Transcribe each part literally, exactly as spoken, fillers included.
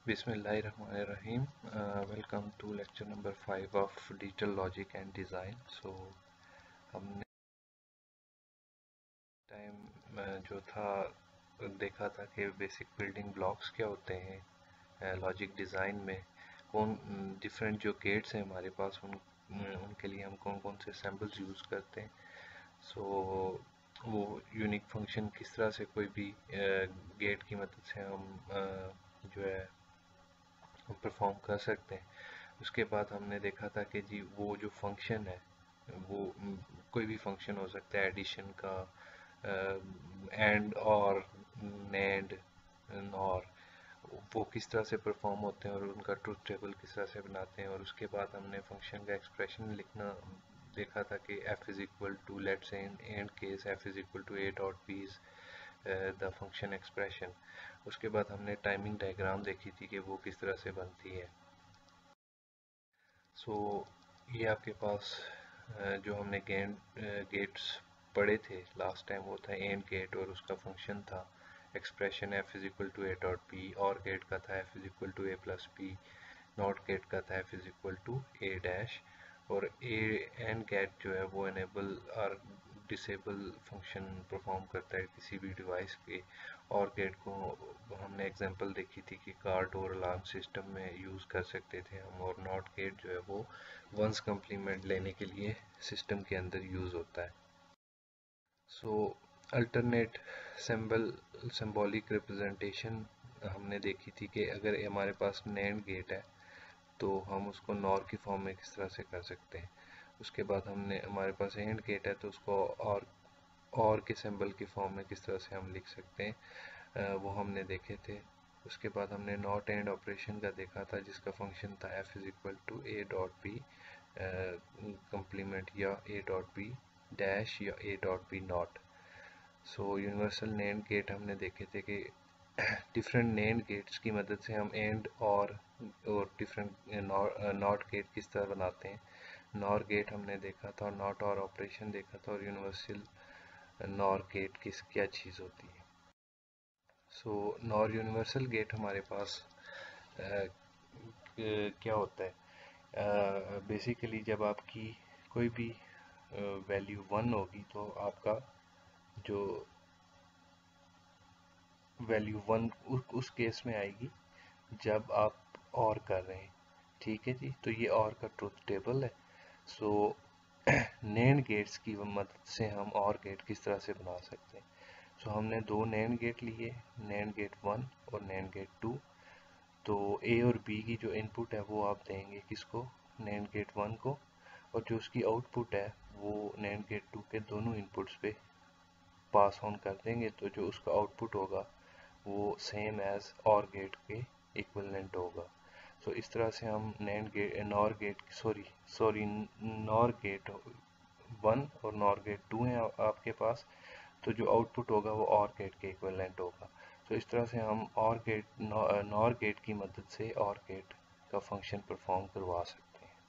Bismillahirrahmanirrahim. Uh, welcome to lecture number five of digital logic and design. So हमने time जो था देखा था कि बेसिक बिल्डिंग ब्लॉक्स क्या होते हैं लॉजिक डिज़ाइन में, कौन डिफरेंट जो गेट्स हैं हमारे पास उन उनके लिए हम कौन कौन से सैम्पल्स यूज़ करते हैं. सो so, वो यूनिक फंक्शन किस तरह से कोई भी गेट की मदद से हम uh, जो है परफॉर्म कर सकते हैं. उसके बाद हमने देखा था कि जी वो जो फंक्शन है वो कोई भी फंक्शन हो सकता है, एडिशन का, एंड और नेंड और वो किस तरह से परफॉर्म होते हैं और उनका ट्रूथ टेबल किस तरह से बनाते हैं. और उसके बाद हमने फंक्शन का एक्सप्रेशन लिखना देखा था कि f is equal to let's say in AND case f is equal to a dot b is the function expression. उसके बाद हमने टाइमिंग डायग्राम देखी थी कि वो किस तरह से बनती है. सो so, ये आपके पास जो हमने गेट गेट्स पढ़े थे लास्ट टाइम वो था एंड गेट और उसका फंक्शन था expression f is equal to A dot B, OR gate का था f is equal to A plus B, NOT gate का था f is equal to A dash, और ए एंड गेट जो है वो इनेबल और डिसेबल फंक्शन परफॉर्म करता है किसी भी डिवाइस के. और गेट को हमने एग्जांपल देखी थी कि कार डोर अलार्म सिस्टम में यूज़ कर सकते थे हम, और नॉट गेट जो है वो वंस कम्प्लीमेंट लेने के लिए सिस्टम के अंदर यूज़ होता है. So alternate symbol symbolic representation हमने देखी थी कि अगर हमारे पास नैंड गेट है तो हम उसको नॉर की फॉर्म में किस तरह से कर सकते हैं. उसके बाद हमने हमारे पास एंड गेट है तो उसको और और के सिंबल की फॉर्म में किस तरह से हम लिख सकते हैं, वो हमने देखे थे. उसके बाद हमने नॉट एंड ऑपरेशन का देखा था जिसका फंक्शन था f is equal to A dot B complement या ए डॉट बी डैश या A dot B NOT. So universal NAND gate हमने देखे थे कि डिफरेंट नैंड गेट्स की मदद से हम एंड और और डिफरेंट नॉट गेट किस तरह बनाते हैं. नॉर गेट हमने देखा था और नॉट और ऑपरेशन देखा था, और यूनिवर्सल नॉर गेट किस क्या चीज़ होती है. सो नॉर यूनिवर्सल गेट हमारे पास आ, क्या होता है, बेसिकली जब आपकी कोई भी वैल्यू वन होगी तो आपका जो वैल्यू वन उस, उस केस में आएगी जब आप और कर रहे हैं. ठीक है जी, तो ये और का ट्रूथ टेबल है. सो नैंड गेट्स की मदद से हम और गेट किस तरह से बना सकते हैं. सो so, हमने दो नैंड गेट लिए, नैंड गेट वन और नैंड गेट टू. तो ए और बी की जो इनपुट है वो आप देंगे किसको, नैंड गेट वन को, और जो उसकी आउटपुट है वो नैंड गेट टू के दोनों इनपुट्स पे पास ऑन कर देंगे. तो जो उसका आउटपुट होगा वो सेम एज और गेट के इक्विवेलेंट होगा. सो so, इस तरह से हम NAND gate NOR gate sorry sorry NOR gate one और नॉर गेट टू है आपके पास, तो जो आउटपुट होगा वो और गेट के इक्विवेलेंट होगा. तो इस तरह से हम और गेट नॉर गेट की मदद से और गेट का फंक्शन परफॉर्म करवा सकते हैं.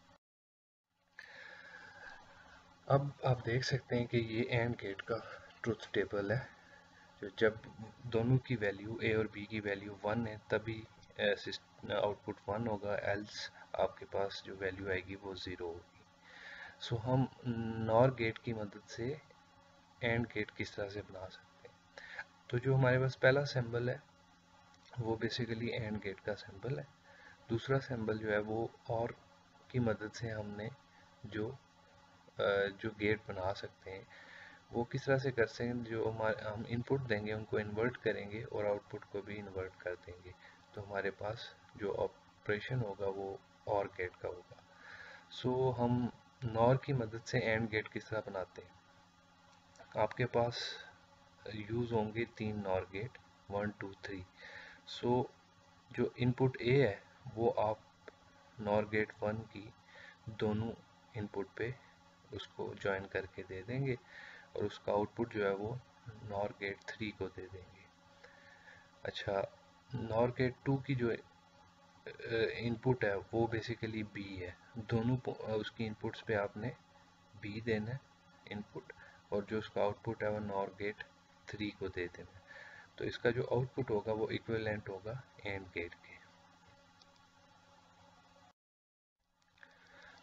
अब आप देख सकते हैं कि ये एंड गेट का ट्रुथ टेबल है. जो जब दोनों की वैल्यू ए और बी की वैल्यू वन है तभी आउटपुट वन होगा, एल्स आपके पास जो वैल्यू आएगी वो ज़ीरो होगी. सो so, हम नॉर गेट की मदद से एंड गेट किस तरह से बना सकते हैं. तो जो हमारे पास पहला सिंबल है वो बेसिकली एंड गेट का सिंबल है. दूसरा सिंबल जो है वो और की मदद से हमने जो जो गेट बना सकते हैं वो किस तरह से कर सकते हैं. जो हमारे हम इनपुट देंगे उनको इन्वर्ट करेंगे और आउटपुट को भी इन्वर्ट कर देंगे, तो हमारे पास जो ऑपरेशन होगा वो और गेट का होगा. सो so, हम नॉर की मदद से एंड गेट किस तरह बनाते हैं. आपके पास यूज़ होंगे तीन NOR gate, one two three. So जो इनपुट ए है वो आप नॉर गेट वन की दोनों इनपुट पे उसको ज्वाइन करके दे देंगे और उसका आउटपुट जो है वो नॉर गेट थ्री को दे देंगे. अच्छा, नॉर गेट टू की जो इनपुट है वो बेसिकली बी है. दोनों उसकी इनपुट्स पे आपने बी देना है इनपुट, और जो उसका आउटपुट है वो नॉर गेट थ्री को दे देना है. तो इसका जो आउटपुट होगा वो इक्विवेलेंट होगा एंड गेट के.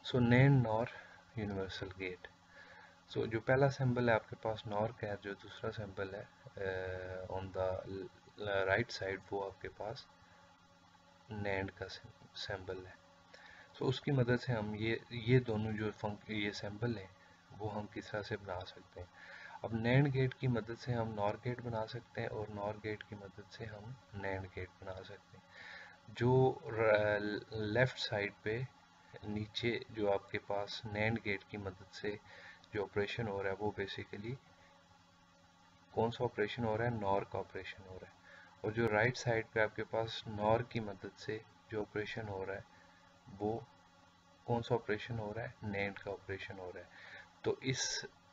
So NAND NOR universal gate. So जो पहला सिंबल है आपके पास नॉर का है, जो दूसरा सिंबल है ऑन द राइट साइड वो आपके पास नैंड का सिंबल है। सो so, उसकी मदद से हम ये ये दोनों जो फंक ये सिंबल हैं वो हम किस तरह से बना सकते हैं। अब नैंड गेट की मदद से हम नॉर गेट बना सकते हैं और नॉर गेट की मदद से हम नैंड गेट बना सकते हैं। जो लेफ्ट साइड पे नीचे जो आपके पास नैंड गेट की मदद से जो ऑपरेशन हो रहा है वो बेसिकली कौन सा ऑपरेशन हो रहा है, नॉर का ऑपरेशन हो रहा है। और जो राइट साइड पे आपके पास नॉर की मदद से जो ऑपरेशन हो रहा है वो कौन सा ऑपरेशन हो रहा है, नैंड का ऑपरेशन हो रहा है। तो इस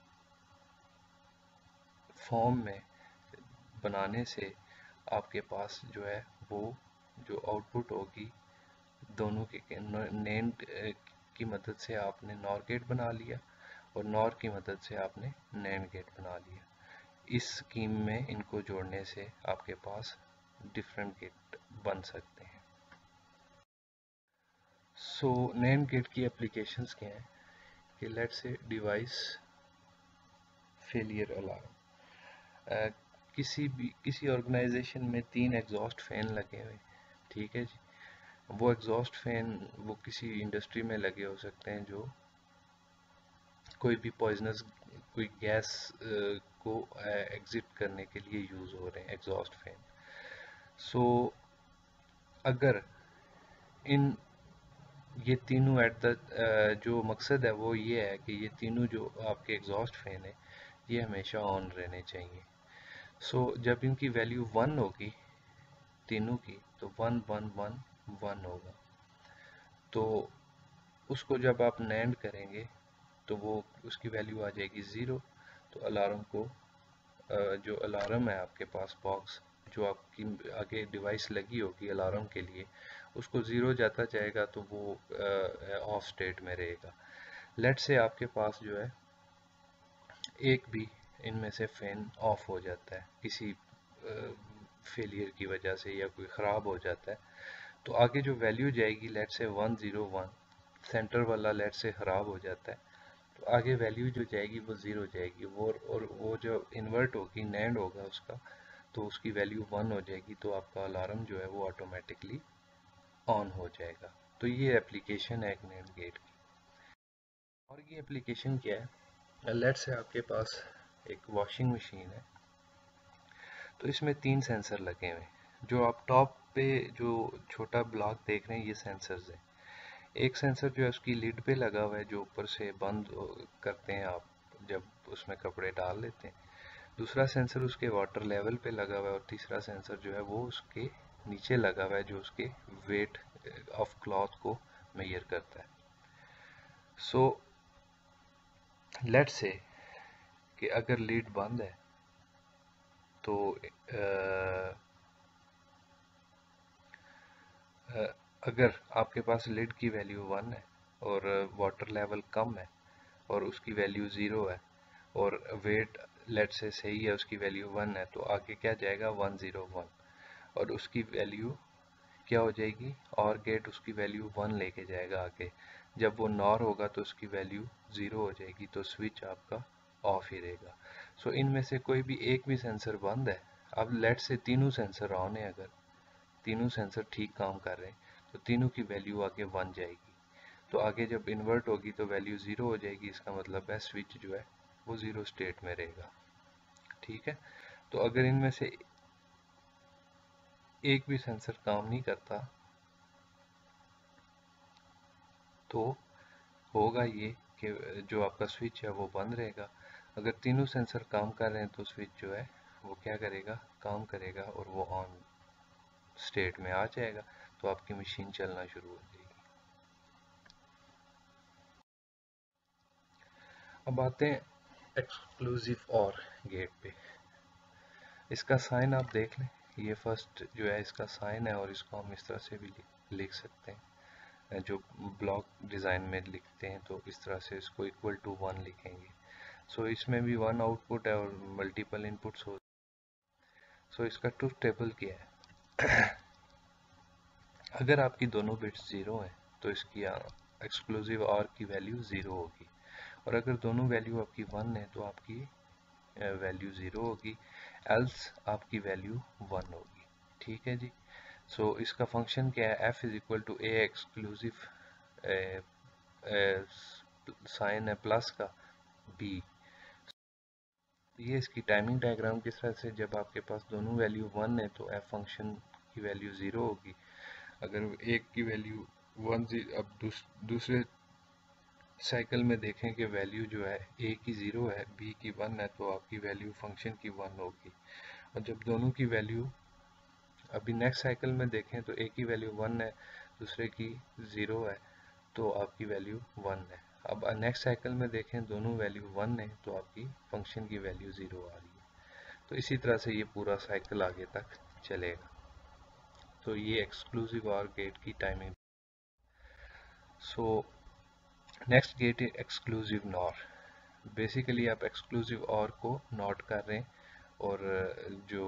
फॉर्म में बनाने से आपके पास जो है वो जो आउटपुट होगी दोनों के नैंड की मदद से आपने नॉर गेट बना लिया और नॉर की मदद से आपने नैंड गेट बना लिया। इस स्कीम में इनको जोड़ने से आपके पास डिफरेंट गेट बन सकते हैं। सो नैंड गेट की एप्लीकेशंस क्या हैं कि let's say device failure alarm. किसी भी किसी ऑर्गेनाइजेशन में तीन एग्जॉस्ट फैन लगे हुए, ठीक है जी। वो एग्जॉस्ट फैन वो किसी इंडस्ट्री में लगे हो सकते हैं जो कोई भी पॉइजनस कोई गैस को एग्जिट करने के लिए यूज़ हो रहे हैं एग्जॉस्ट फैन। सो अगर इन ये तीनों एट द जो मकसद है वो ये है कि ये तीनों जो आपके एग्जॉस्ट फैन है ये हमेशा ऑन रहने चाहिए। सो so, जब इनकी वैल्यू वन होगी तीनों की तो वन वन वन वन होगा। तो उसको जब आप नैंड करेंगे तो वो उसकी वैल्यू आ जाएगी ज़ीरो। तो अलार्म को जो अलार्म है आपके पास बॉक्स जो आपकी आगे डिवाइस लगी होगी अलार्म के लिए उसको ज़ीरो जाता जाएगा तो वो ऑफ स्टेट में रहेगा। लेट से आपके पास जो है एक भी इनमें से फैन ऑफ हो जाता है किसी फेलियर की वजह से या कोई ख़राब हो जाता है तो आगे जो वैल्यू जाएगी let say one zero one centre वाला लेट से ख़राब हो जाता है तो आगे वैल्यू जो जाएगी वो ज़ीरो जाएगी वो और वो जो इन्वर्ट होगी नैंड होगा उसका तो उसकी वैल्यू वन हो जाएगी तो आपका अलार्म जो है वो ऑटोमेटिकली ऑन हो जाएगा। तो ये एप्लीकेशन है एक नैंड गेट की। और ये एप्लीकेशन क्या है, लेट से आपके पास एक वॉशिंग मशीन है तो इसमें तीन सेंसर लगे हुए हैं। जो आप टॉप पे जो छोटा ब्लॉक देख रहे हैं ये सेंसर्स हैं। एक सेंसर जो है उसकी लिड पे लगा हुआ है जो ऊपर से बंद करते हैं आप जब उसमें कपड़े डाल लेते हैं। दूसरा सेंसर उसके वाटर लेवल पे लगा हुआ है और तीसरा सेंसर जो है वो उसके नीचे लगा हुआ है जो उसके वेट ऑफ क्लॉथ को मेजर करता है। सो लेट से कि अगर लीड बंद है तो आ, आ, अगर आपके पास लीड की वैल्यू वन है और वाटर लेवल कम है और उसकी वैल्यू ज़ीरो है और वेट लेट से सही है उसकी वैल्यू वन है तो आगे क्या जाएगा वन ज़ीरो वन और उसकी वैल्यू क्या हो जाएगी और गेट उसकी वैल्यू वन लेके जाएगा आगे। जब वो नॉर होगा तो उसकी वैल्यू ज़ीरो हो जाएगी तो स्विच आपका ऑफ ही रहेगा। सो so, इनमें से कोई भी एक भी सेंसर बंद है। अब लेट से तीनों सेंसर ऑन है, अगर तीनों सेंसर ठीक काम कर रहे हैं तो तीनों की वैल्यू आगे वन जाएगी। तो आगे जब इन्वर्ट होगी तो वैल्यू ज़ीरो हो जाएगी। इसका मतलब है स्विच जो है वो ज़ीरो स्टेट में रहेगा, ठीक है। तो अगर इनमें से एक भी सेंसर काम नहीं करता तो होगा ये कि जो आपका स्विच है वो बंद रहेगा। अगर तीनों सेंसर काम कर रहे हैं तो स्विच जो है वो क्या करेगा, काम करेगा और वो ऑन स्टेट में आ जाएगा तो आपकी मशीन चलना शुरू हो जाएगी। अब आते हैं एक्सक्लूसिव और गेट पे। इसका साइन आप देख लें, ये फर्स्ट जो है इसका साइन है और इसको हम इस तरह से भी लिख सकते हैं। जो ब्लॉक डिज़ाइन में लिखते हैं तो इस तरह से इसको इक्वल टू वन लिखेंगे। सो so, इसमें भी वन आउटपुट है और मल्टीपल इनपुट्स हो। सो so, इसका ट्रुथ टेबल क्या है अगर आपकी दोनों बिट्स ज़ीरो हैं तो इसकी एक्सक्लूसिव और की वैल्यू ज़ीरो होगी, और अगर दोनों वैल्यू आपकी वन है तो आपकी वैल्यू ज़ीरो होगी, एल्स आपकी वैल्यू वन होगी। ठीक है जी। सो so, इसका फंक्शन क्या है, F is equal to A exclusive sign है प्लस का बी। ये इसकी टाइमिंग डायग्राम किस तरह से, जब आपके पास दोनों वैल्यू वन है तो एफ फंक्शन की वैल्यू ज़ीरो होगी, अगर एक की वैल्यू वन, अब दूस, दूसरे साइकिल में देखें कि वैल्यू जो है ए की ज़ीरो है बी की वन है तो आपकी वैल्यू फंक्शन की वन होगी। और जब दोनों की वैल्यू अभी नेक्स्ट साइकिल में देखें तो ए की वैल्यू वन है दूसरे की ज़ीरो है तो आपकी वैल्यू वन है। अब नेक्स्ट साइकिल में देखें दोनों वैल्यू वन है तो आपकी फंक्शन की वैल्यू ज़ीरो आ रही है। तो इसी तरह से ये पूरा साइकिल आगे तक चलेगा। तो ये एक्सक्लूसिव और गेट की टाइमिंग। सो नेक्स्ट गेट है एक्सक्लूसिव नॉर। बेसिकली आप एक्सक्लूसिव और को नॉट कर रहे हैं और जो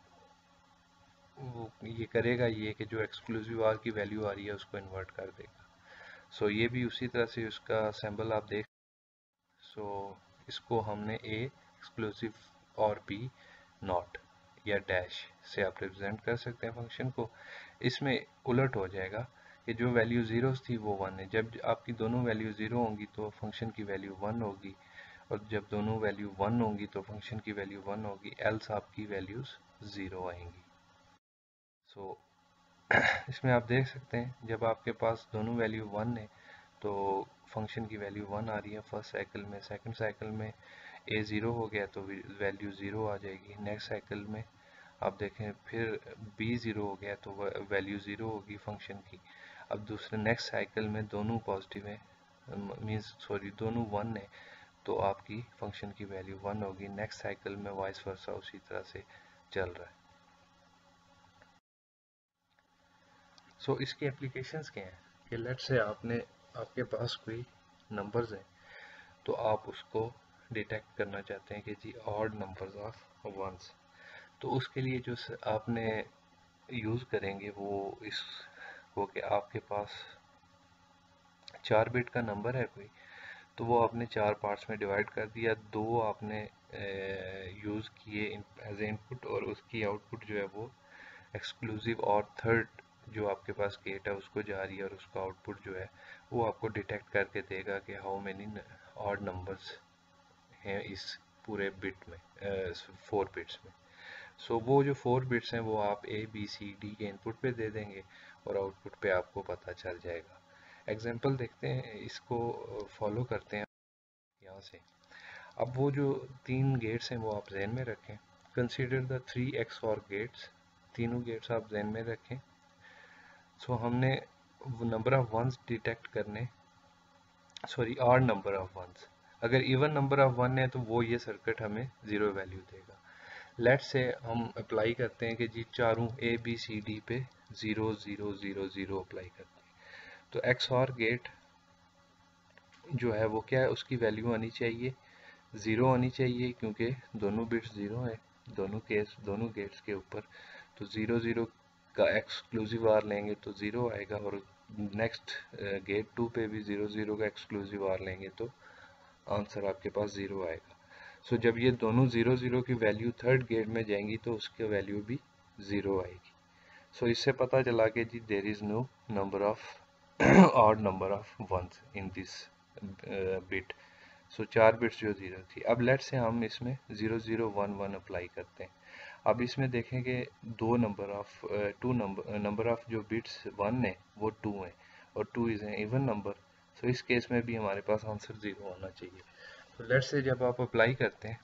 वो ये करेगा ये कि जो एक्सक्लूसिव आर की वैल्यू आ रही है उसको इन्वर्ट कर देगा। सो so, ये भी उसी तरह से उसका सिंबल आप देख। सो so, इसको हमने A exclusive OR B NOT या डैश से आप रिप्रेजेंट कर सकते हैं फंक्शन को। इसमें उलट हो जाएगा कि जो वैल्यू ज़ीरोस थी वो वन है, जब आपकी दोनों वैल्यू ज़ीरो होंगी तो फंक्शन की वैल्यू वन होगी, और जब दोनों वैल्यू वन होंगी तो फंक्शन की वैल्यू वन होगी, एल्स आपकी वैल्यूज़ ज़ीरो आएंगी। सो so, इसमें आप देख सकते हैं जब आपके पास दोनों वैल्यू वन है तो फंक्शन की वैल्यू वन आ रही है फर्स्ट साइकिल में, सेकंड साइकिल में ए ज़ीरो हो गया तो वैल्यू ज़ीरो आ जाएगी, नेक्स्ट साइकिल में आप देखें फिर बी ज़ीरो हो गया तो वैल्यू ज़ीरो होगी फंक्शन की। अब दूसरे नेक्स्ट साइकिल में दोनों पॉजिटिव है, मीन्स सॉरी दोनों वन है तो आपकी फंक्शन की वैल्यू वन होगी। नेक्स्ट साइकिल में वाइस वर्सा उसी तरह से चल रहा है। सो so, इसकी एप्लीकेशंस क्या हैं कि लेट्स से आपने आपके पास कोई नंबर्स हैं तो आप उसको डिटेक्ट करना चाहते हैं कि जी ऑड नंबर्स ऑफ वंस, तो उसके लिए जो आपने यूज़ करेंगे वो इस वो कि आपके पास चार बिट का नंबर है कोई, तो वो आपने चार पार्ट्स में डिवाइड कर दिया, दो आपने यूज़ किए एज ए इनपुट और उसकी आउटपुट जो है वो एक्सक्लूसिव और थर्ड जो आपके पास गेट है उसको जा रही है और उसका आउटपुट जो है वो आपको डिटेक्ट करके देगा कि हाउ मेनी ऑड नंबर्स हैं इस पूरे बिट में, फोर बिट्स में। सो so, वो जो फोर बिट्स हैं वो आप ए बी सी डी के इनपुट पे दे देंगे और आउटपुट पे आपको पता चल जाएगा। एग्जांपल देखते हैं, इसको फॉलो करते हैं यहाँ से। अब वो जो तीन गेट्स हैं वो आप ध्यान में रखें। Consider the three X OR gates, तीनों गेट्स आप ध्यान में रखें। सो so, हमने नंबर ऑफ वंस डिटेक्ट करने, sorry odd number of ones, अगर इवन नंबर ऑफ वन है तो वो ये सर्किट हमें ज़ीरो वैल्यू देगा। लेट्स से हम अप्लाई करते हैं कि जी चारों ए बी सी डी पे zero zero zero zero apply करते हैं, तो एक्स और गेट जो है वो क्या है, उसकी वैल्यू आनी चाहिए ज़ीरो आनी चाहिए क्योंकि दोनों बिट्स ज़ीरो है दोनों केस दोनों गेट्स के ऊपर। तो ज़ीरो ज़ीरो का एक्सक्लूसिव आर लेंगे तो ज़ीरो आएगा, और नेक्स्ट गेट टू पे भी ज़ीरो ज़ीरो का एक्सक्लूसिव आर लेंगे तो आंसर आपके पास ज़ीरो आएगा। सो so, जब ये दोनों ज़ीरो ज़ीरो की वैल्यू थर्ड गेट में जाएंगी तो उसकी वैल्यू भी ज़ीरो आएगी। सो so, इससे पता चला कि जी there is no number of odd number of ones in this bit. So चार बिट्स जो ज़ीरो थी। अब लेट्स से हम इसमें zero zero one one apply करते हैं। अब इसमें देखें कि दो number of two number number of जो बिट्स वन है वो टू है और two is a even number. So इस केस में भी हमारे पास आंसर ज़ीरो होना चाहिए। तो लेट्स से जब आप अप्लाई करते हैं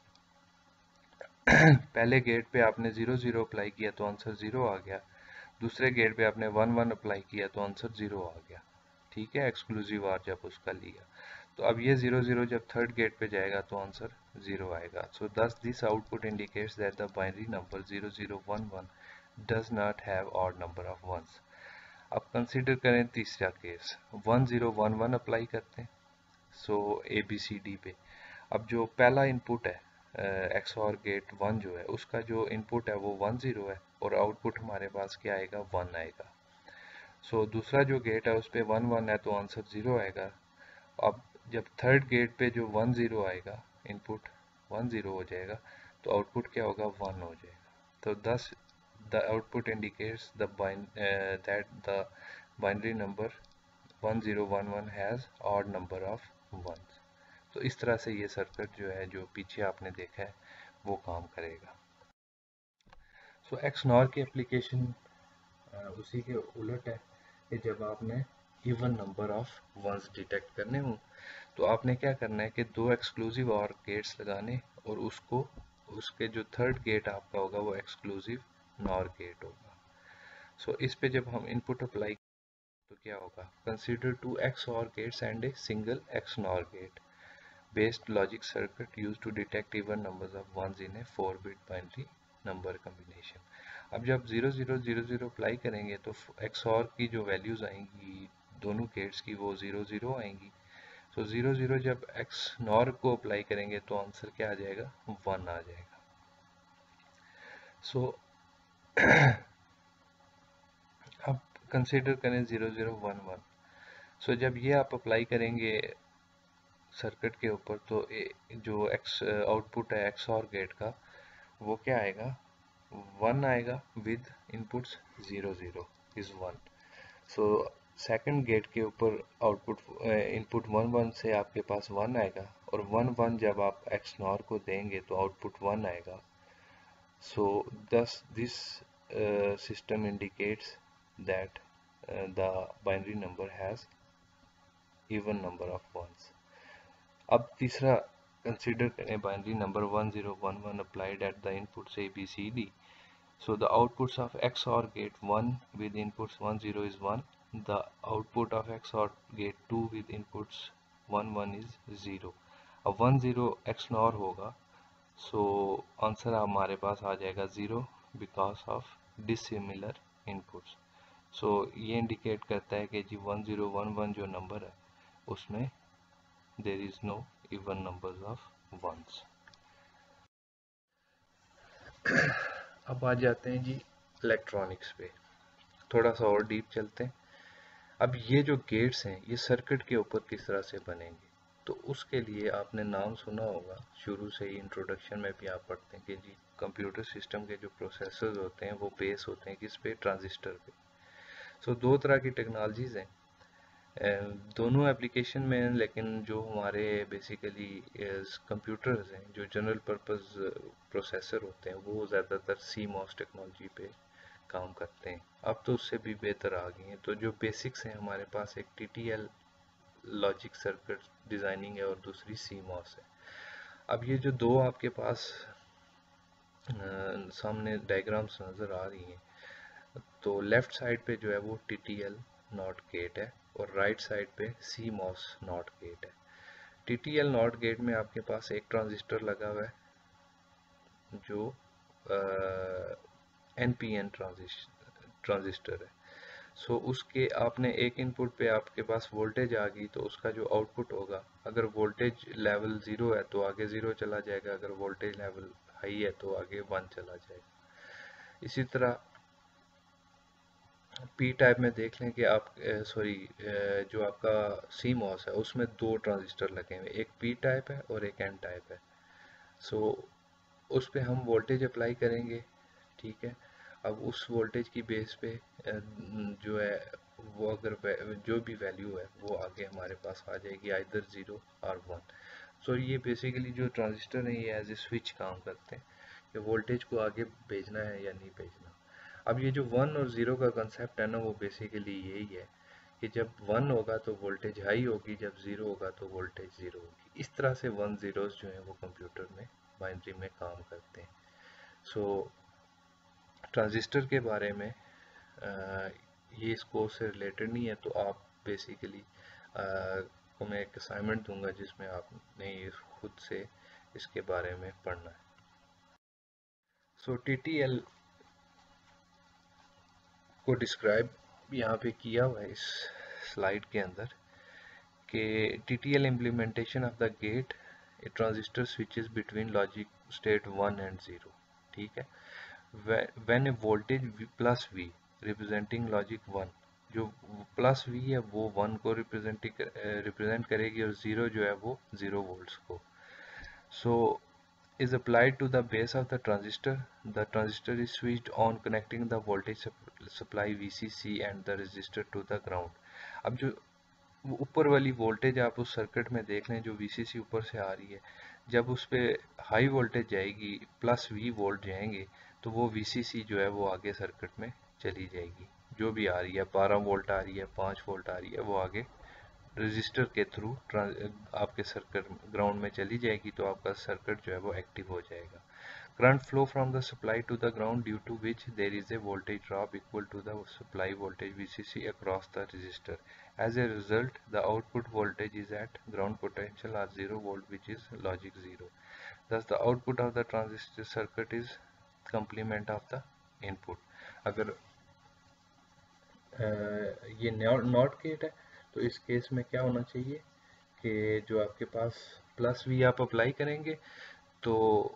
पहले गेट पे आपने ज़ीरो ज़ीरो अप्लाई किया तो आंसर ज़ीरो आ गया, दूसरे गेट पे आपने वन वन अप्लाई किया तो आंसर ज़ीरो आ गया। ठीक है, एक्सक्लूसिव आर जब उसका लिया। तो अब ये ज़ीरो ज़ीरो जब थर्ड गेट पे जाएगा तो आंसर ज़ीरो आएगा। So thus this output indicates that the binary number zero zero one one does not have odd number of ones. अब कंसीडर करें तीसरा case, one zero one one apply करते हैं सो ए B C D पे। अब जो पहला इनपुट है एक्स और गेट वन जो है उसका जो इनपुट है वो वन ज़ीरो है और आउटपुट हमारे पास क्या आएगा, वन आएगा। सो so, दूसरा जो गेट है उस पर वन वन है तो आंसर ज़ीरो आएगा। अब जब थर्ड गेट पे जो वन ज़ीरो आएगा, इनपुट वन ज़ीरो हो जाएगा तो आउटपुट क्या होगा, वन हो जाएगा। तो thus the output indicates the that the binary number one zero one one has odd number of ones. तो इस तरह से ये सर्किट जो है, जो पीछे आपने देखा है, वो काम करेगा। सो so, एक्स नॉर की एप्लीकेशन उसी के उलट है कि जब आपने even number of ones detect करने हों तो आपने क्या करना है कि दो एक्सक्लूसिव और गेट्स लगाने, और उसको उसके जो थर्ड गेट आपका होगा वो एक्सक्लूसिव नॉर गेट होगा। सो so, इस पे जब हम इनपुट अप्लाई तो क्या होगा, consider two X OR gates and a single X NOR gate based logic circuit use to detect even numbers of ones in a four bit binary number combination. अब जब zero zero zero zero apply करेंगे तो x और की जो values आएंगी दोनों gets की वो ज़ीरो ज़ीरो आएंगी। तो ज़ीरो ज़ीरो जब एक्स नॉर को अप्लाई करेंगे तो आंसर क्या आ जाएगा, वन आ जाएगा। सो so, अब कंसीडर करें zero zero one one. So जब ये आप अप्लाई करेंगे सर्किट के ऊपर तो ए, जो एक्स आउटपुट है एक्स और गेट का वो क्या आएगा, वन आएगा with inputs zero zero is one. So second gate के ऊपर आउटपुट इनपुट वन वन से आपके पास वन आएगा, और वन वन जब आप एक्स नॉर को देंगे तो आउटपुट वन आएगा। So thus this system indicates that the binary number has even number of ones. अब तीसरा कंसीडर करें binary number one zero one one applied at the inputs A B C D. So the outputs of X O R gate one with inputs one zero is one. The output of X O R gate two with inputs one one is zero. अब one zero X N O R होगा, so answer हमारे पास आ जाएगा zero because of dissimilar inputs. So ये indicate करता है कि जी वन ज़ीरो वन वन जो नंबर है उसमें there is no even numbers of ones. अब आ जाते हैं जी इलेक्ट्रॉनिक्स पे, थोड़ा सा और डीप चलते हैं। अब ये जो गेट्स हैं ये सर्किट के ऊपर किस तरह से बनेंगे, तो उसके लिए आपने नाम सुना होगा, शुरू से ही इंट्रोडक्शन में भी आप पढ़ते हैं कि जी कंप्यूटर सिस्टम के जो प्रोसेसर्स होते हैं वो बेस होते हैं किस पे, ट्रांजिस्टर पे। सो so, दो तरह की टेक्नोलॉजीज हैं दोनों एप्लीकेशन में, लेकिन जो हमारे बेसिकली कंप्यूटर्स हैं जो जनरल पर्पस प्रोसेसर होते हैं वो ज़्यादातर सी मॉस टेक्नोलॉजी पे काम करते हैं। अब तो उससे भी बेहतर आ गई हैं। तो जो बेसिक्स हैं हमारे पास, एक T T L logic circuit designing है और दूसरी सी मॉस है। अब ये जो दो आपके पास आ, सामने डायग्राम्स नज़र आ रही हैं, तो लेफ़्ट साइड पे जो है वो T T L NOT gate है और राइट साइड पे सी मॉस नॉट गेट है। T T L NOT gate में आपके पास एक ट्रांजिस्टर लगा हुआ है जो एन पी एन ट्रांजिस्टर है। सो so, उसके आपने एक इनपुट पे आपके पास वोल्टेज आ गई तो उसका जो आउटपुट होगा, अगर वोल्टेज लेवल ज़ीरो है तो आगे ज़ीरो चला जाएगा, अगर वोल्टेज लेवल हाई है तो आगे वन चला जाएगा। इसी तरह पी टाइप में देख लें कि आप सॉरी जो आपका सी मॉस है उसमें दो ट्रांजिस्टर लगे हुए, एक पी टाइप है और एक एन टाइप है। सो so, उस पे हम वोल्टेज अप्लाई करेंगे, ठीक है। अब उस वोल्टेज की बेस पे जो है वो अगर जो भी वैल्यू है वो आगे हमारे पास आ जाएगी, either zero or one. So ये बेसिकली जो ट्रांजिस्टर है ये एज ए स्विच काम करते हैं कि वोल्टेज को आगे भेजना है या नहीं भेजना। अब ये जो वन और ज़ीरो का कंसेप्ट है ना वो बेसिकली यही है कि जब वन होगा तो वोल्टेज हाई होगी, जब ज़ीरो होगा तो वोल्टेज ज़ीरो होगी। इस तरह से वन ज़ीरोज़ जो हैं वो कंप्यूटर में बाइनरी में काम करते हैं। सो so, ट्रांजिस्टर के बारे में आ, ये इस कोर्स से रिलेटेड नहीं है, तो आप बेसिकली को मैं एक असाइनमेंट दूंगा जिसमें आपने खुद से इसके बारे में पढ़ना है। सो टी टी एल को डिस्क्राइब यहाँ पे किया हुआ है इस स्लाइड के अंदर कि T T L implementation of the gate a transistor switches between logic state one and zero, ठीक है। When a voltage plus V representing logic one, जो प्लस वी है वो वन को रिप्रेजेंट रिप्रेजेंट करेगी और ज़ीरो जो है वो ज़ीरो वोल्ट्स को. सो is applied to the base of the transistor. The transistor is switched on connecting the voltage supply V C C and the resistor to the ground. अब जो ऊपर वाली वोल्टेज आप उस सर्किट में देख लें जो V C C ऊपर से आ रही है, जब उस पर हाई वोल्टेज जाएगी प्लस V वोल्ट जाएंगे तो वो V C C जो है वो आगे सर्किट में चली जाएगी. जो भी आ रही है बारह वोल्ट आ रही है, पाँच वोल्ट आ रही है, वो आगे रजिस्टर के थ्रू आपके सर्किट ग्राउंड में चली जाएगी तो आपका सर्किट जो है वो एक्टिव हो जाएगा. Current flow from the supply to the ground due to which there is a voltage drop equal to the supply voltage V C C across the resistor. As a result the output voltage is at ground potential or zero volt which is logic zero. Thus the output of the transistor circuit is complement of the input. अगर uh, ये not gate है तो इस case में क्या होना चाहिए कि जो आपके पास प्लस वी आप अप्लाई करेंगे तो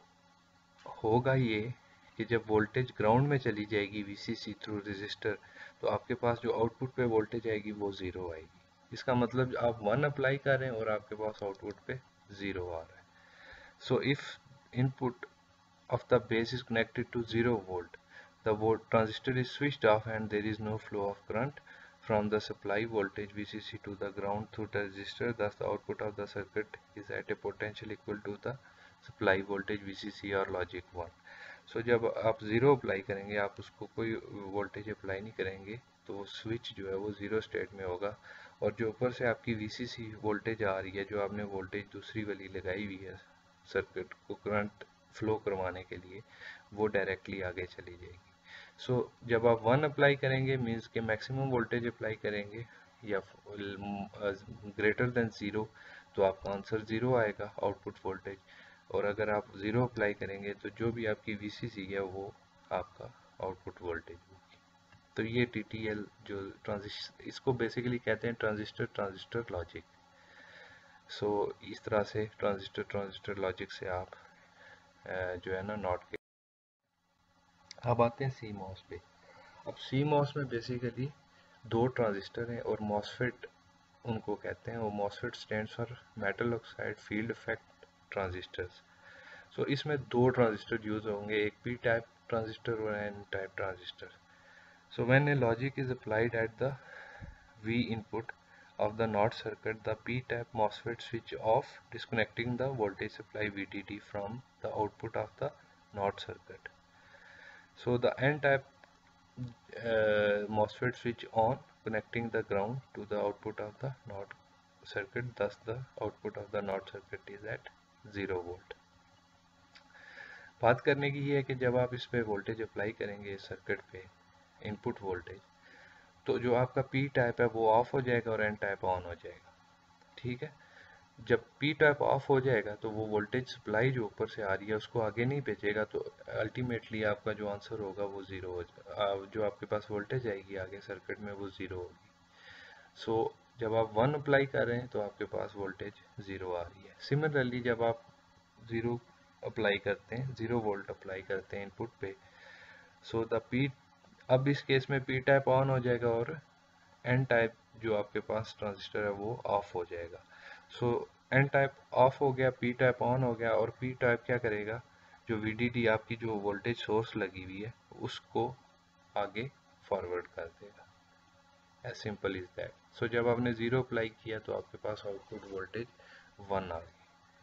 होगा ये कि जब वोल्टेज ग्राउंड में चली जाएगी V C C through resistor तो आपके पास जो आउटपुट पे वोल्टेज आएगी वो ज़ीरो आएगी. इसका मतलब आप वन अप्लाई कर रहे हैं और आपके पास आउटपुट पे ज़ीरो आ रहा है. So if input of the base is connected to zero volt, the volt transistor is switched off and there is no flow of current from the supply voltage V C C to the ground through the resistor. Thus the output of the circuit is at a potential equal to the supply voltage V C C or logic one. So जब आप zero apply करेंगे, आप उसको कोई voltage apply नहीं करेंगे तो वो स्विच जो है वो ज़ीरो स्टेट में होगा और जो ऊपर से आपकी V C C वोल्टेज आ रही है, जो आपने वोल्टेज दूसरी वाली लगाई हुई है सर्किट को करंट फ्लो करवाने के लिए, वो डायरेक्टली आगे चली जाएगी. सो so, जब आप वन अप्लाई करेंगे मीन्स के मैक्सिमम वोल्टेज अप्लाई करेंगे या ग्रेटर देन ज़ीरो तो आपका आंसर ज़ीरो आएगा आउटपुट वोल्टेज, और अगर आप ज़ीरो अप्लाई करेंगे तो जो भी आपकी V C C है वो आपका आउटपुट वोल्टेज होगी. तो ये T T L जो ट्रांजिस्टर, इसको बेसिकली कहते हैं ट्रांजिस्टर ट्रांजिस्टर लॉजिक. सो इस तरह से ट्रांजिस्टर ट्रांजिस्टर लॉजिक से आप जो है ना नॉट के. अब आते हैं सी मॉस पे. अब सी मॉस में बेसिकली दो ट्रांजिस्टर हैं और मॉसफेट उनको कहते हैं. वो MOSFET stands for metal oxide field effect transistors. So इसमें दो ट्रांजिस्टर यूज होंगे, एक पी टाइप ट्रांजिस्टर और N type transistor. So when a logic is applied at the V input of the NOT circuit, the P-type MOSFET switch off, disconnecting the voltage supply V D D from the output of the NOT circuit. So the N-type uh, MOSFET switch on, connecting the ground to the output of the NOT circuit. Thus the output of the NOT circuit is at zero volt. बात करने की ये है कि जब आप इस पे वोल्टेज अप्लाई करेंगे सर्किट पे इनपुट वोल्टेज, तो जो आपका पी टाइप है वो ऑफ हो जाएगा और एन टाइप ऑन हो जाएगा. ठीक है. जब पी टाइप ऑफ हो जाएगा तो वो वोल्टेज सप्लाई जो ऊपर से आ रही है उसको आगे नहीं भेजेगा, तो अल्टीमेटली आपका जो आंसर होगा वो ज़ीरो हो जाएगा. जो आपके पास वोल्टेज आएगी आगे सर्किट में वो ज़ीरो होगी. सो so, जब आप वन अप्लाई कर रहे हैं तो आपके पास वोल्टेज ज़ीरो आ रही है. सिमिलरली जब आप ज़ीरो अप्लाई करते हैं, ज़ीरो वोल्ट अप्लाई करते हैं इनपुट पे, सो द पी, अब इस केस में पी टाइप ऑन हो जाएगा और एन टाइप जो आपके पास ट्रांजिस्टर है वो ऑफ हो जाएगा. सो एन टाइप ऑफ हो गया, पी टाइप ऑन हो गया, और पी टाइप क्या करेगा, जो V D D आपकी जो वोल्टेज सोर्स लगी हुई है उसको आगे फॉरवर्ड कर देगा. As simple is that. So जब आपने ज़ीरो अप्लाई किया तो आपके पास आउटपुट वोल्टेज वन आ गई.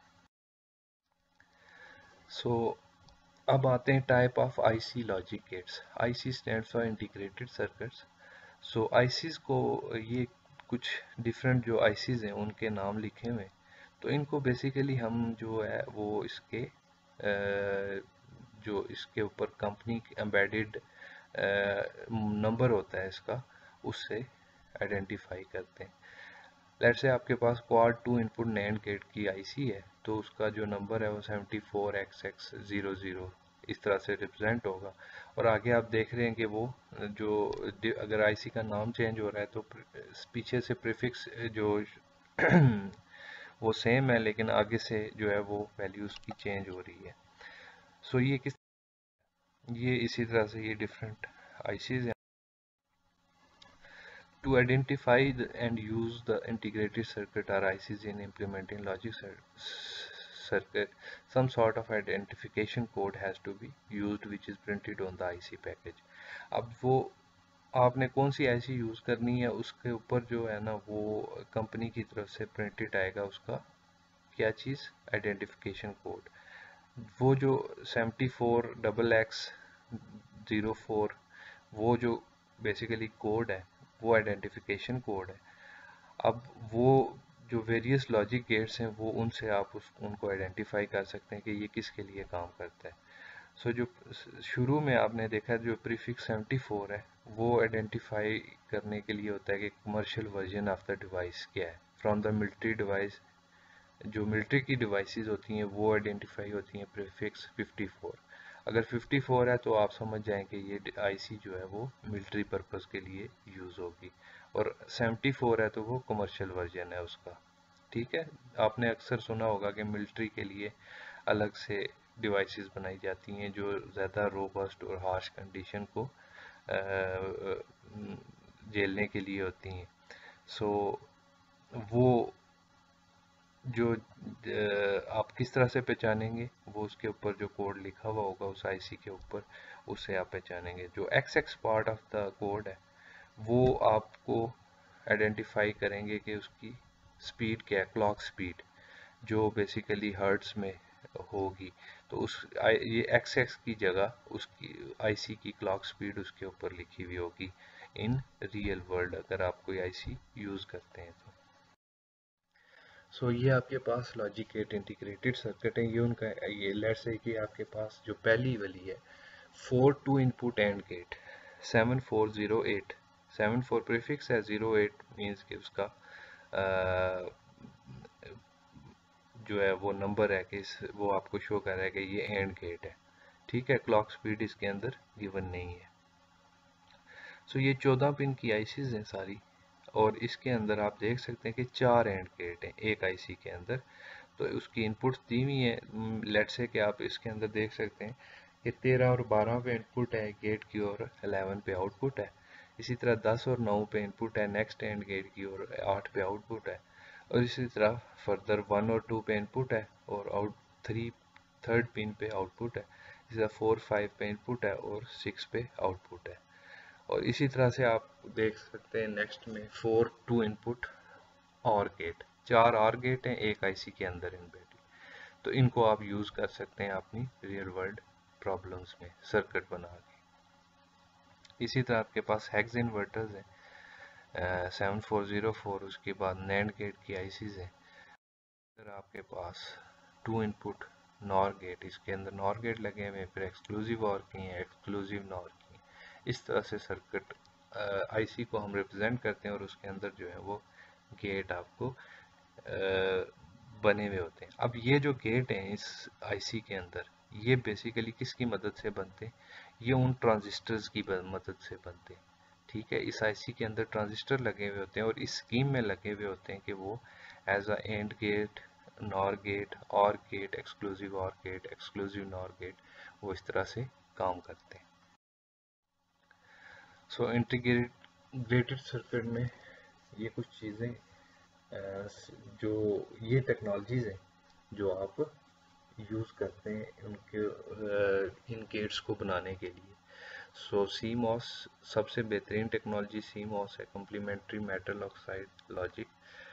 सो so, अब आते हैं type of IC logic gates. IC stands for integrated circuits. So ICs को, ये कुछ डिफरेंट जो आईसीज हैं उनके नाम लिखे हुए हैं. तो इनको बेसिकली हम जो है वो इसके जो इसके ऊपर कंपनी एम्बेडेड नंबर होता है इसका, उससे आइडेंटिफाई करते हैं. लेट्स से आपके पास quad two input NAND gate की आईसी है तो उसका जो नंबर है वो seventy four X X zero zero इस तरह से रिप्रेजेंट होगा. और आगे आप देख रहे हैं कि वो जो अगर आईसी का नाम चेंज हो रहा है तो पीछे से प्रीफिक्स जो वो सेम है लेकिन आगे से जो है वो वैल्यूज की चेंज हो रही है. सो so ये किस, ये इसी तरह से ये डिफरेंट आईसीज हैं. to identify the, and use the integrated circuit or I Cs in implementing logic cir circuit, some sort of identification code has to be used which is printed on the I C package. अब वो आपने कौन सी I C use करनी है उसके ऊपर जो है ना वो कंपनी की तरफ से प्रिंटेड आएगा उसका क्या चीज़, आइडेंटिफिकेशन कोड। वो जो seventy four double X zero four वो जो बेसिकली कोड है वो आइडेंटिफिकेशन कोड है। अब वो जो वेरियस लॉजिक गेट्स हैं वो उनसे आप उस उनको आइडेंटिफाई कर सकते हैं कि ये किसके लिए काम करता है। सो so, जो शुरू में आपने देखा जो प्रीफिक्स सेवेंटी फोर है वो आइडेंटिफाई करने के लिए होता है कि commercial version of the device क्या है। फ्रॉम द मिलिट्री डिवाइस, जो मिलिट्री की डिवाइसेस होती हैं वो आइडेंटिफाई होती हैं प्रीफिक्स फिफ्टी फोर। अगर फिफ्टी फोर है तो आप समझ जाएं कि ये आईसी जो है वो मिलिट्री पर्पस के लिए यूज़ होगी, और सेवेंटी फोर है तो वो कमर्शियल वर्जन है उसका। ठीक है, आपने अक्सर सुना होगा कि मिलिट्री के लिए अलग से डिवाइसेस बनाई जाती हैं जो ज़्यादा रोबस्ट और हार्श कंडीशन को झेलने के लिए होती हैं। सो वो जो आप किस तरह से पहचानेंगे वो उसके ऊपर जो कोड लिखा हुआ होगा उस आईसी के ऊपर उससे आप पहचानेंगे। जो X X part of the code है वो आपको आइडेंटिफाई करेंगे कि उसकी स्पीड क्या है, क्लॉक स्पीड जो बेसिकली हर्ट्स में होगी। तो उस ये एक्स एक्स की जगह उसकी आईसी की क्लॉक स्पीड उसके ऊपर लिखी हुई होगी इन रियल वर्ल्ड, अगर आप कोई आईसी यूज़ करते हैं तो। सो so, ये आपके पास लॉजिक गेट इंटीग्रेटेड सर्किट है। ये उनका ये लेट्स से कि आपके पास जो पहली वाली है four two input AND gate seven four zero eight, seven four prefix है, ज़ीरो एट मींस कि उसका आ, जो है वो नंबर है कि इस वो आपको शो कर रहा है कि ये एंड गेट है। ठीक है, क्लॉक स्पीड इसके अंदर गिवन नहीं है। सो so, ये चौदह पिन की आईसीज हैं सारी, और इसके अंदर आप देख सकते हैं कि चार एंड गेट हैं एक आईसी के अंदर। तो उसकी इनपुट्स दी हुई है, लेट्स से कि आप इसके अंदर देख सकते हैं कि तेरह और बारह पे इनपुट है गेट की और इलेवन पे आउटपुट है। इसी तरह दस और नौ पे इनपुट है नेक्स्ट एंड गेट की और आठ पे आउटपुट है। और इसी तरह फर्दर वन और टू पे इनपुट है और आउट थ्री थर्ड पिन पे आउटपुट है। इसी तरह फोर फाइव पे इनपुट है और सिक्स पे आउटपुट है। और इसी तरह से आप देख सकते हैं नेक्स्ट में four two input OR gate, चार और गेट हैं एक आईसी के अंदर इनबिल्ट। तो इनको आप यूज़ कर सकते हैं अपनी रियल वर्ल्ड प्रॉब्लम्स में सर्किट बना के। इसी तरह आपके पास हेक्स इन्वर्टर्स हैं सेवन फोर ज़ीरो फोर, उसके बाद नैंड गेट की आईसीज हैं। फिर आपके पास टू इनपुट नॉर गेट, इसके अंदर नॉर गेट लगे हुए हैं, फिर एक्सक्लूसिव और की हैं, एक्सक्लूसिव नॉर की हैं। इस तरह से सर्किट आईसी को हम रिप्रेजेंट करते हैं और उसके अंदर जो है वो गेट आपको बने हुए होते हैं। अब ये जो गेट हैं इस आईसी के अंदर ये बेसिकली किसकी मदद से बनते हैं, ये उन ट्रांजिस्टर्स की मदद से बनते हैं। ठीक है, इस आईसी के अंदर ट्रांजिस्टर लगे हुए होते हैं और इस स्कीम में लगे हुए होते हैं कि वो as a AND gate, NOR gate, OR gate, exclusive OR gate, exclusive NOR gate, वो इस तरह से काम करते हैं। सो इंटीग्रेटेड सर्किट में ये कुछ चीज़ें जो ये टेक्नोलॉजीज़ हैं जो आप यूज़ करते हैं उनके इन गेट्स को बनाने के लिए। सो सी मॉस सबसे बेहतरीन टेक्नोलॉजी सी मॉस है, complementary metal oxide logic.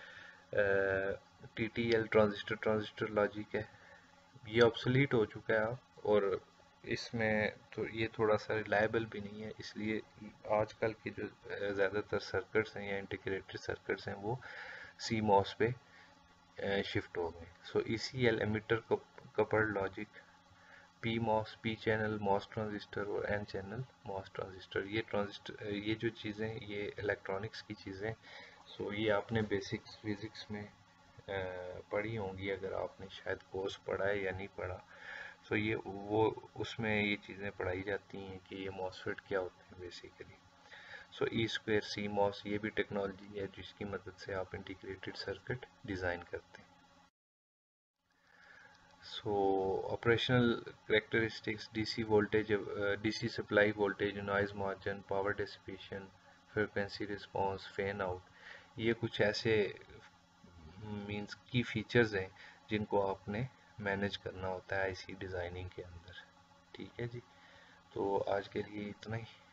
T T L transistor transistor logic है, ये ऑब्सोलीट हो चुका है अब, और इसमें तो ये थोड़ा सा रिलायबल भी नहीं है, इसलिए आजकल के जो ज़्यादातर सर्किट्स हैं या इंटीग्रेटेड सर्किट्स हैं वो सी मॉस पे शिफ्ट हो गए। So E C L emitter coupled logic, P MOS P channel MOS transistor और एन चैनल मॉस ट्रांजिस्टर, ये ट्रांजिस्टर ये जो चीज़ें ये इलेक्ट्रॉनिक्स की चीज़ें। सो ये आपने बेसिक्स फिज़िक्स में पढ़ी होंगी अगर आपने शायद कोर्स पढ़ा है या नहीं पढ़ा। सो ये वो उसमें ये चीज़ें पढ़ाई जाती हैं कि ये मॉसफेट क्या होते हैं basically. So E square C MOS ये भी टेक्नोलॉजी है जिसकी मदद से आप इंटीग्रेटेड सर्किट डिज़ाइन करते हैं। So operational characteristics DC voltage, DC supply voltage, noise margin, power dissipation, frequency response, fan out, ये कुछ ऐसे मींस की फीचर्स हैं जिनको आपने मैनेज करना होता है आईसी डिज़ाइनिंग के अंदर। ठीक है जी, तो आज के लिए इतना ही।